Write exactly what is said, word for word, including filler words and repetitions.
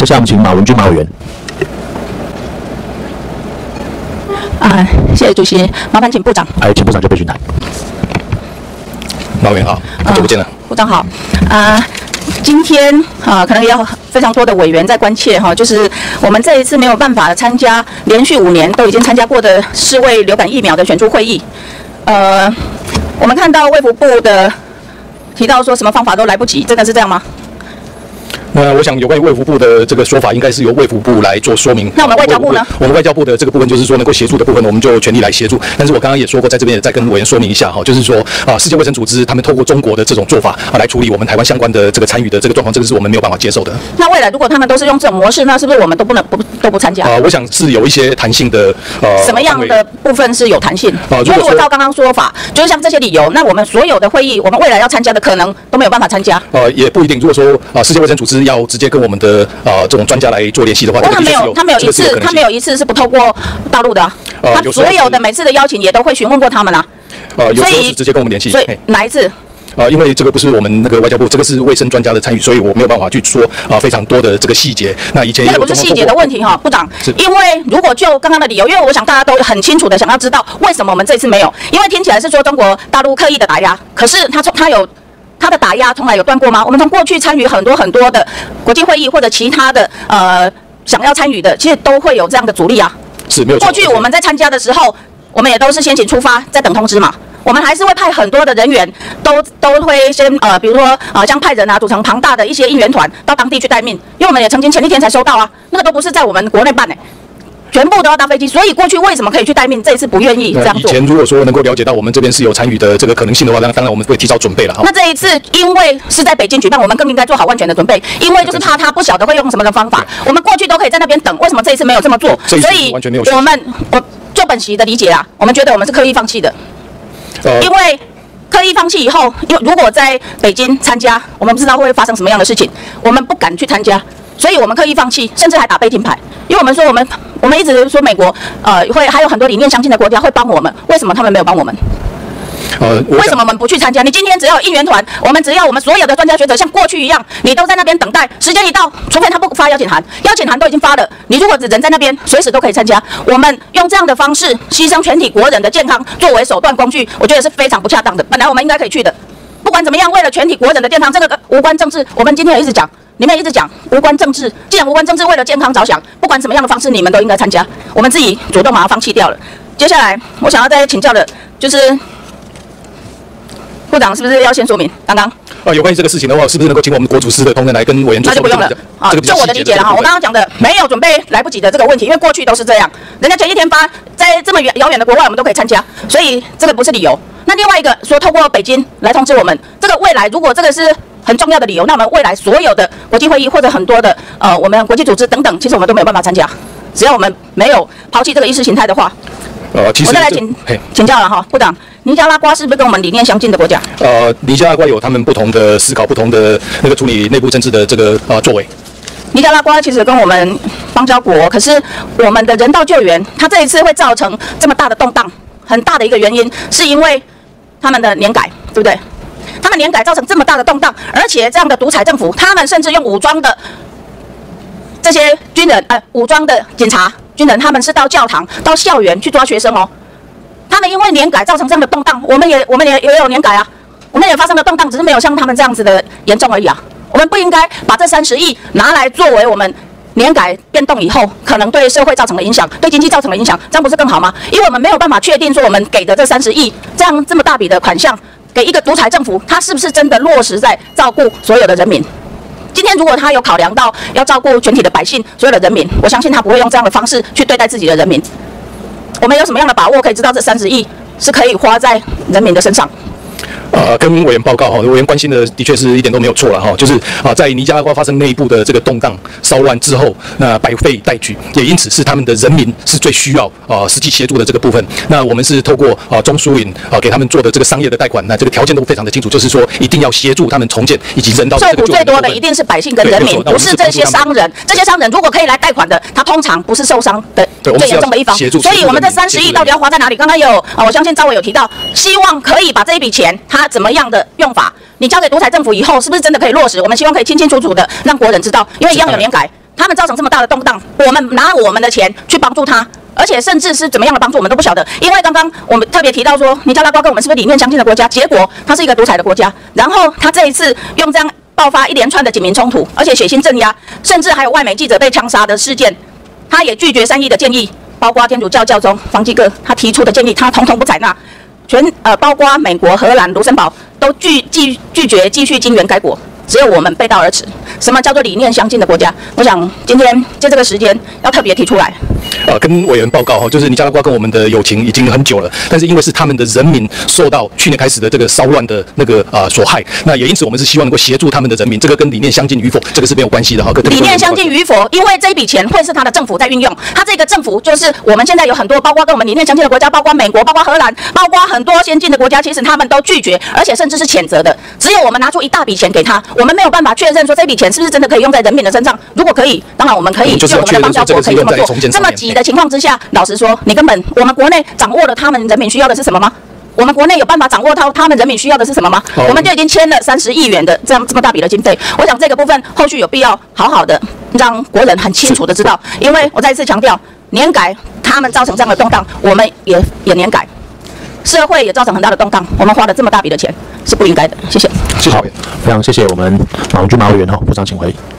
接下来我们请马文君马委员。 啊，谢谢主席，麻烦请部长。 哎，请部长就备询台。 马委员好，好久不见了。 部长好，啊。今天啊，可能也有非常多的委员在关切哈，就是我们这一次没有办法参加连续五年都已经参加过的世卫流感疫苗的选出会议。呃，我们看到卫福部的提到说什么方法都来不及，真的是这样吗？ 那我想有关于卫福部的这个说法，应该是由卫福部来做说明。 那我们外交部呢？ 我们外交部的这个部分就是说能够协助的部分，我们就全力来协助。但是我刚刚也说过，在这边也再跟委员说明一下哈，就是说啊，世界卫生组织他们透过中国的这种做法啊来处理我们台湾相关的这个参与的这个状况，这个是我们没有办法接受的。 那未来如果他们都是用这种模式，那是不是我们都不能不都不参加？ 啊，我想是有一些弹性的呃。 什么样的部分是有弹性？ 啊， 因为如果照刚刚说法，就是像这些理由，那我们所有的会议，我们未来要参加的可能都没有办法参加。 呃，也不一定。如果说啊，世界卫生组织要直接跟我们的的呃这种专家来做联系的话， 他没有，他没有一次，他没有一次是不透过大陆的、啊，呃、他所有的每次的邀请也都会询问过他们啊。 呃，有时候是直接跟我们联系。 所以哪一次？ 呃，因为这个不是我们那个外交部，这个是卫生专家的参与，所以我没有办法去说啊、呃、非常多的这个细节。那以前那个不是细节的问题哈，部长。因为如果就刚刚的理由，因为我想大家都很清楚的想要知道为什么我们这次没有，因为听起来是说中国大陆刻意的打压，可是他从他有。他的打压从来有断过吗？我们从过去参与很多很多的国际会议或者其他的呃想要参与的，其实都会有这样的阻力啊。 是没有。 过去我们在参加的时候，我们也都是先行出发，再等通知嘛。我们还是会派很多的人员，都都会先呃，比如说呃，将派人啊，组成庞大的一些应援团到当地去待命，因为我们也曾经前一天才收到啊，那个都不是在我们国内办的、欸。全部都要搭飞机，所以过去为什么可以去待命，这一次不愿意这样做？ 以前如果说能够了解到我们这边是有参与的这个可能性的话，那当然我们会提早准备了哈。 那这一次因为是在北京举办，我们更应该做好万全的准备，因为就是怕他不晓得会用什么的方法。我们过去都可以在那边等，为什么这一次没有这么做？ 所以完全没有。 我们我就本席的理解啦，我们觉得我们是刻意放弃的，呃、因为刻意放弃以后，因为如果在北京参加，我们不知道会发生什么样的事情，我们不敢去参加。所以我们刻意放弃，甚至还打悲情牌，因为我们说我们我们一直说美国呃会还有很多理念相近的国家会帮我们，为什么他们没有帮我们？呃，为什么我们不去参加？你今天只要有应援团，我们只要我们所有的专家学者像过去一样，你都在那边等待，时间一到，除非他不发邀请函，邀请函都已经发了，你如果人在那边，随时都可以参加。我们用这样的方式牺牲全体国人的健康作为手段工具，我觉得是非常不恰当的。本来我们应该可以去的，不管怎么样，为了全体国人的健康，这个无关政治，我们今天也一直讲。你们一直讲无关政治，既然无关政治，为了健康着想，不管什么样的方式，你们都应该参加。我们自己主动把它放弃掉了。接下来，我想要再请教的，就是部长是不是要先说明刚刚？ 呃，有关于这个事情的话，是不是能够请我们国主司的同仁来跟委员做说明？ 那就不用了。啊，这个就我的理解了哈。我刚刚讲的没有准备来不及的这个问题，因为过去都是这样，人家前一天发，在这么远遥远的国外，我们都可以参加，所以这个不是理由。那另外一个说，透过北京来通知我们，这个未来如果这个是很重要的理由，那我们未来所有的国际会议或者很多的呃我们国际组织等等，其实我们都没有办法参加。只要我们没有抛弃这个意识形态的话， 呃，其实我再来请请教了哈，部长，尼加拉瓜是不是跟我们理念相近的国家？ 呃，尼加拉瓜有他们不同的思考，不同的那个处理内部政治的这个呃作为。 尼加拉瓜其实跟我们邦交国，可是我们的人道救援，它这一次会造成这么大的动荡，很大的一个原因是因为他们的年改，对不对？他们年改造成这么大的动荡，而且这样的独裁政府，他们甚至用武装的这些军人，呃，武装的警察、军人，他们是到教堂、到校园去抓学生哦。他们因为年改造成这样的动荡，我们也我们也也有年改啊，我们也发生了动荡，只是没有像他们这样子的严重而已啊。我们不应该把这三十亿拿来作为我们年改变动以后可能对社会造成的影响、对经济造成的影响，这样不是更好吗？因为我们没有办法确定说我们给的这三十亿这样这么大笔的款项。给一个独裁政府，他是不是真的落实在照顾所有的人民？今天如果他有考量到要照顾全体的百姓、所有的人民，我相信他不会用这样的方式去对待自己的人民。我们有什么样的把握可以知道这三十亿是可以花在人民的身上？ 呃，跟委员报告哈，委员关心的的确是一点都没有错了哈，就是啊，在尼加拉瓜发生内部的这个动荡、骚乱之后，那百废待举，也因此是他们的人民是最需要啊实际协助的这个部分。那我们是透过啊中苏银啊给他们做的这个商业的贷款，那这个条件都非常的清楚，就是说一定要协助他们重建以及人道的这个救援。受苦最多的一定是百姓跟人民，不是这些商人。这些商人如果可以来贷款的，他通常不是受伤的最严重的一方。所以我们这三十亿到底要花在哪里？刚刚有啊，我相信赵伟有提到，希望可以把这一笔钱他怎么样的用法，你交给独裁政府以后，是不是真的可以落实？我们希望可以清清楚楚的让国人知道，因为一样有年改， 他们造成这么大的动荡，我们拿我们的钱去帮助他。而且甚至是怎么样的帮助，我们都不晓得。因为刚刚我们特别提到说，尼加拉瓜跟我们是不是理念相近的国家？结果它是一个独裁的国家，然后他这一次用这样爆发一连串的警民冲突，而且血腥镇压，甚至还有外媒记者被枪杀的事件，他也拒绝善意的建议，包括天主教教宗方济各他提出的建议，他统统不采纳。全呃，包括美国、荷兰、卢森堡都拒拒拒绝继续经援该国。只有我们背道而驰。什么叫做理念相近的国家？我想今天借这个时间要特别提出来。 呃，跟委员报告哈，就是尼加拉瓜跟我们的友情已经很久了，但是因为是他们的人民受到去年开始的这个骚乱的那个啊、呃、所害，那也因此我们是希望能够协助他们的人民，这个跟理念相近与否，这个是没有关系的哈。 理念相近与否，因为这一笔钱会是他的政府在运用，他这个政府就是我们现在有很多，包括跟我们理念相近的国家，包括美国，包括荷兰，包括很多先进的国家，其实他们都拒绝，而且甚至是谴责的。只有我们拿出一大笔钱给他，我们没有办法确认说这笔钱是不是真的可以用在人民的身上。如果可以，当然我们可以用我们的邦交国可以这么做。这么急的情况之下，老实说，你根本我们国内掌握了他们人民需要的是什么吗？我们国内有办法掌握到他们人民需要的是什么吗？我们就已经签了三十亿元的这样这么大笔的经费。我想这个部分后续有必要好好的让国人很清楚的知道，因为我再次强调，年改他们造成这样的动荡，我们也也年改。社会也造成很大的动荡，我们花了这么大笔的钱是不应该的。谢谢。 谢谢。 好，非常谢谢我们马荣钧马委员哈，部长请回。